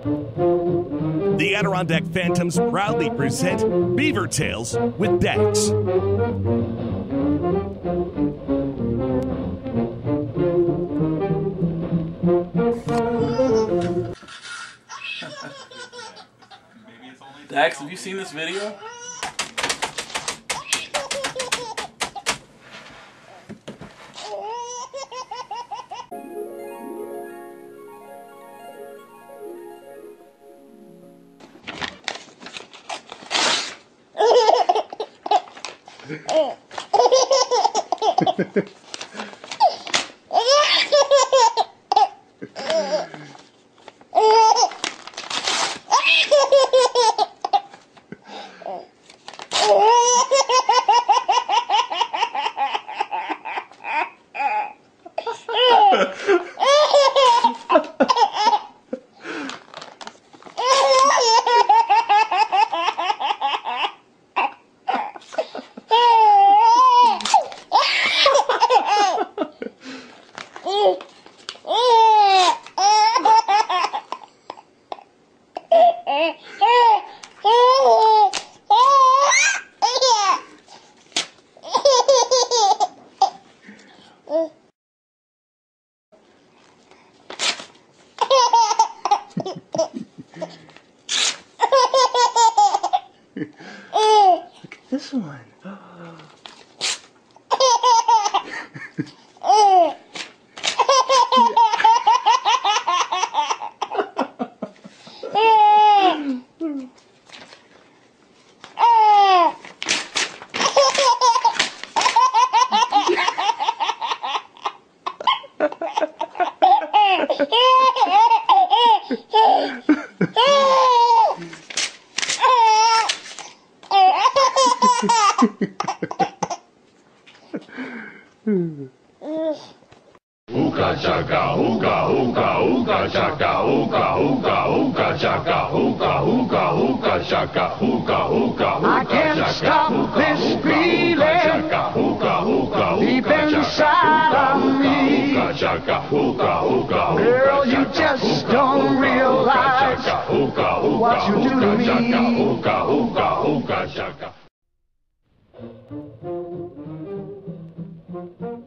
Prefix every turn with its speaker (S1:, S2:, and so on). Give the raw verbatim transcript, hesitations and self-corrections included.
S1: The Adirondack Phantoms proudly present Beaver Tales with Dax.
S2: Dax, have you seen this video?
S3: Look at this one.
S4: Ooga chaka, ooga ooga ooga chaka, ooga ooga ooga chaka, ooga ooga ooga chaka, ooga ooga
S5: I can't stop this feeling deep inside of me. Girl, you just don't realize what you do to me.